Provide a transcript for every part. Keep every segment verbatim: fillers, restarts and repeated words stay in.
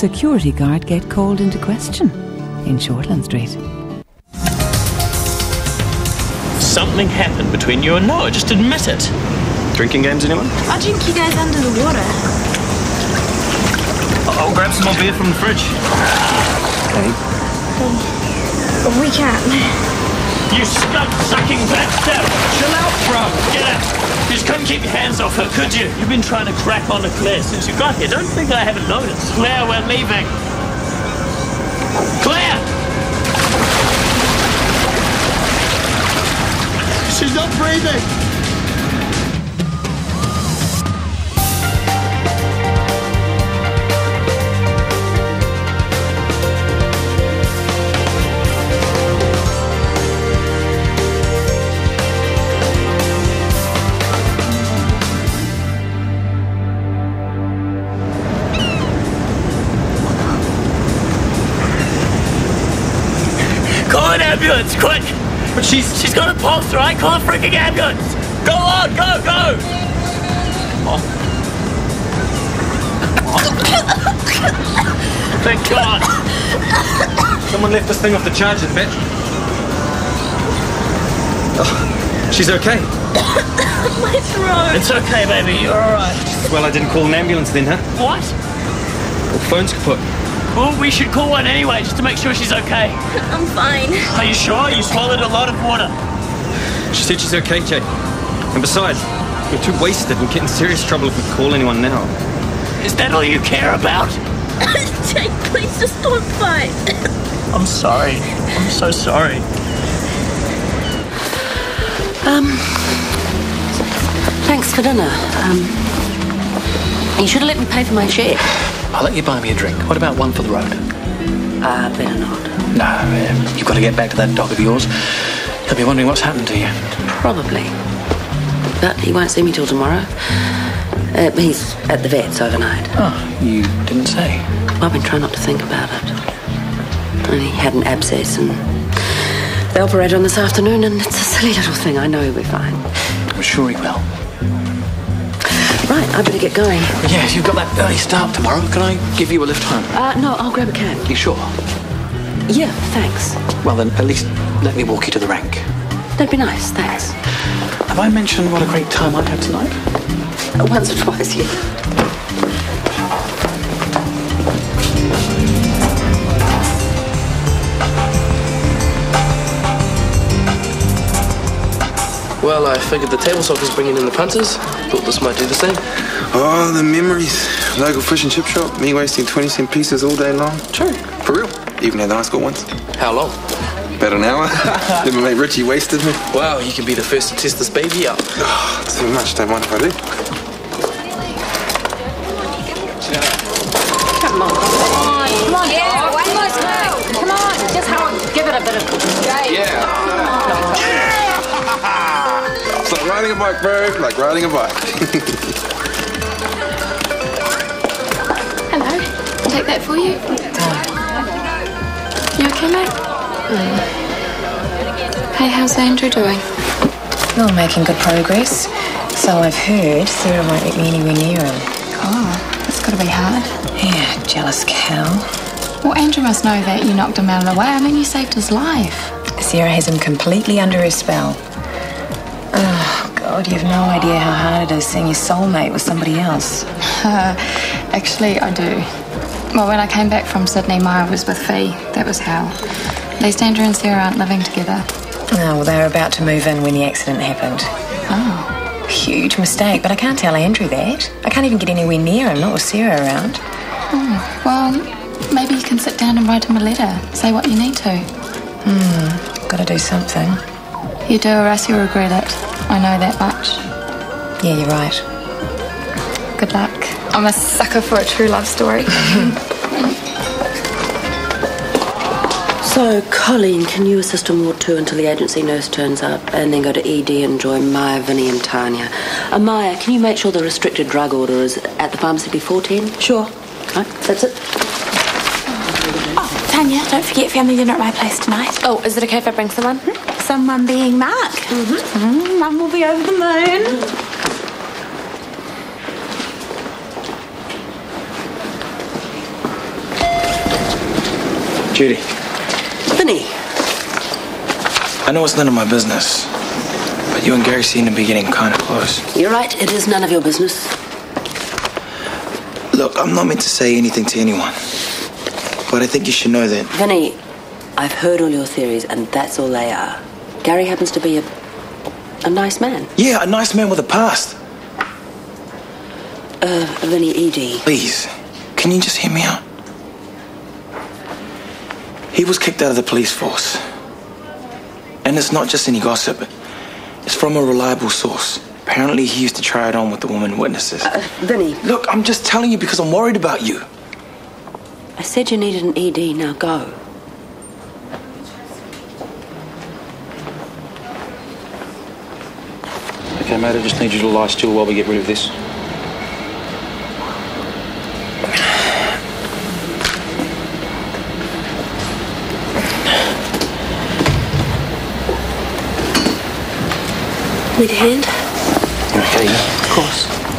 security guard get called into question in Shortland Street. Something happened between you and Noah. Just admit it. Drinking games, anyone? I'll drink you guys under the water. I'll grab some more beer from the fridge. Hey. Um, we can't. You skunk-sucking bastard! Chill out, bro. Get out. You just couldn't keep your hands off her, could you? You've been trying to crack on to Claire since you got here. Don't think I haven't noticed. Claire, we're leaving. Claire! She's not breathing! Call an ambulance, quick! But she's she's got a pulse, right? Call a freaking ambulance! Go on, go, go! Oh. Thank God! Someone left this thing off the charger, bitch. Oh, she's okay. My throat. It's okay, baby. You're alright. Well, I didn't call an ambulance then, huh? What? Well, phone's kaput. Well, we should call one anyway, just to make sure she's okay. I'm fine. Are you sure? You swallowed a lot of water. She said she's okay, Jake. And besides, we're too wasted and get in serious trouble if we call anyone now. Is that all you care about? Jake, please just don't fight. I'm sorry. I'm so sorry. Um, thanks for dinner. Um, you should have let me pay for my share. I'll let you buy me a drink. What about one for the road? Uh, better not. No, uh, you've got to get back to that dog of yours. He'll be wondering what's happened to you. Probably. But he won't see me till tomorrow. Uh, he's at the vet's overnight. Oh, you didn't say. I've been trying not to think about it. And he had an abscess and they operated on this afternoon and it's a silly little thing. I know he'll be fine. I'm sure he will. Right, I better get going. Yeah, you've got that early start tomorrow. Can I give you a lift home? Uh, no, I'll grab a cab. You sure? Yeah, thanks. Well, then, at least let me walk you to the rank. That'd be nice, thanks. Have I mentioned what a great time I had tonight? Uh, once or twice, yeah. Well, I figured the table soccer's bringing in the punters. Thought this might do the same. Oh, the memories. Local fish and chip shop. Me wasting twenty cent pieces all day long. True. For real. Even at the high school once. How long? About an hour. Then my mate Richie wasted me. Wow, you can be the first to test this baby out. Oh, too much. Don't mind if I do. Come on. Come on. Yeah, wait. Come on. Just hold. Give it a bit of... Yeah. It's like riding a bike, bro. Like riding a bike. Hello. Take that for you. You okay, mate? Mm. Hey, how's Andrew doing? Oh, making good progress. So I've heard. Sarah won't let me anywhere near him. Oh, that's got to be hard. Yeah, jealous cow. Well, Andrew must know that you knocked him out of the way. I mean, you saved his life. Sarah has him completely under her spell. Oh, God, you have no idea how hard it is seeing your soulmate with somebody else. Uh, actually, I do. Well, when I came back from Sydney, Maya was with Fee. That was hell. At least Andrew and Sarah aren't living together. Oh, well, they were about to move in when the accident happened. Oh. Huge mistake, but I can't tell Andrew that. I can't even get anywhere near him, not with Sarah around. Oh, well, maybe you can sit down and write him a letter. Say what you need to. Hmm, gotta do something. You do, or else you'll regret it. I know that much. Yeah, you're right. Good luck. I'm a sucker for a true love story. So, Colleen, can you assist in Ward two until the agency nurse turns up and then go to E D and join Maya, Vinny and Tanya? Uh, Maya, can you make sure the restricted drug order is at the pharmacy before ten? Sure. Right, that's it. Oh, Tanya, don't forget family dinner at my place tonight. Oh, is it okay if I bring someone? Mm-hmm. Someone being Mark. Mm-hmm. Mm, Mum will be over the moon. Judy. Vinny. I know it's none of my business, but you and Gary seem to be getting kind of close. You're right, it is none of your business. Look, I'm not meant to say anything to anyone, but I think you should know that... Vinny, I've heard all your theories, and that's all they are. Gary happens to be a... a nice man. Yeah, a nice man with a past. Uh, Vinny, E D. Please, can you just hear me out? He was kicked out of the police force. And it's not just any gossip. It's from a reliable source. Apparently he used to try it on with the woman witnesses. Uh, Vinny. Look, I'm just telling you because I'm worried about you. I said you needed an E D, now go. Okay, mate, I just need you to lie still while we get rid of this. Need a hand? You okay, yeah? Of course.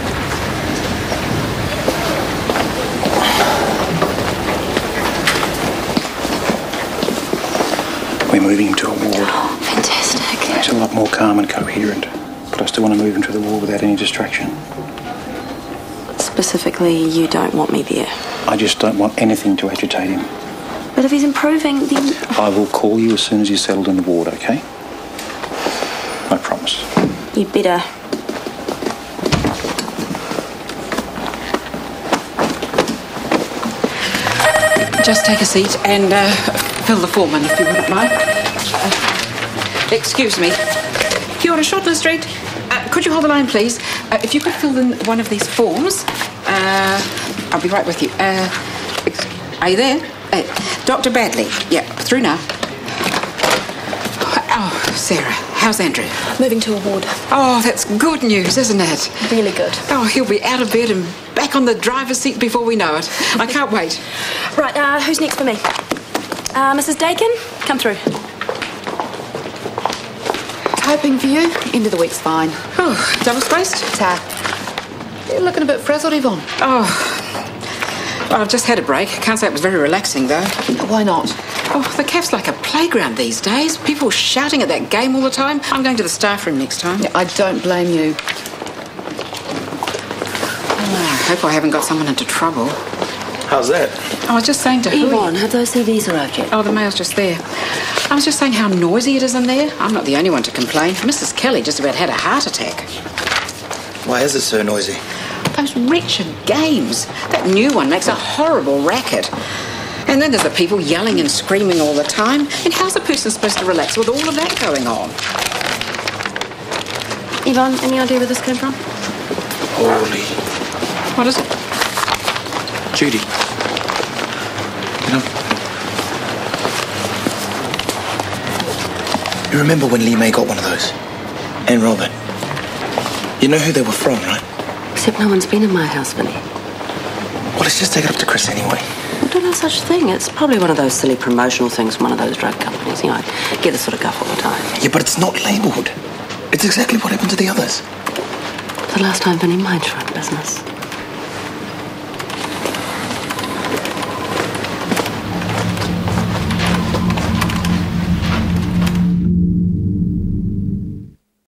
We're moving him to a ward. Oh, fantastic. He's a lot more calm and coherent, but I still want to move him to the ward without any distraction. Specifically, you don't want me there. I just don't want anything to agitate him. But if he's improving, then... I will call you as soon as he's settled in the ward, okay? I promise. You better. Just take a seat and uh, fill the form in if you wouldn't mind. Uh, excuse me. Kia ora, Shotland Street. Uh, could you hold the line, please? Uh, if you could fill in one of these forms, uh, I'll be right with you. Uh, ex- are you there? Uh, Doctor Badley. Yeah, through now. Oh, Sarah, how's Andrew? Moving to a ward. Oh, that's good news, isn't it? Really good. Oh, he'll be out of bed and back on the driver's seat before we know it. I can't wait. Right, uh, who's next for me? Uh, Missus Dakin, come through. Hoping for you. End of the week's fine. Oh, double-spaced? Ta. You're looking a bit frazzled, Yvonne. Oh, well, I've just had a break. Can't say it was very relaxing, though. Why not? Oh, the cafe's like a playground these days. People shouting at that game all the time. I'm going to the staff room next time. Yeah, I don't blame you. Oh, I hope I haven't got someone into trouble. How's that? I was just saying to Yvonne, have those C Vs arrived yet? Oh, the mail's just there. I was just saying how noisy it is in there. I'm not the only one to complain. Missus Kelly just about had a heart attack. Why is it so noisy? Those wretched games. That new one makes a horrible racket. And then there's the people yelling and screaming all the time. And how's a person supposed to relax with all of that going on? Yvonne, any idea where this came from? Holy. What is it? Judy. You know... You remember when Lee May got one of those? And Robert. You know who they were from, right? Except no one's been in my house, Vinny. Well, let's just take it up to Chris anyway. I don't know such a thing. It's probably one of those silly promotional things from one of those drug companies. You know, I get this sort of guff all the time. Yeah, but it's not labelled. It's exactly what happened to the others. The last time Vinny mind's run business.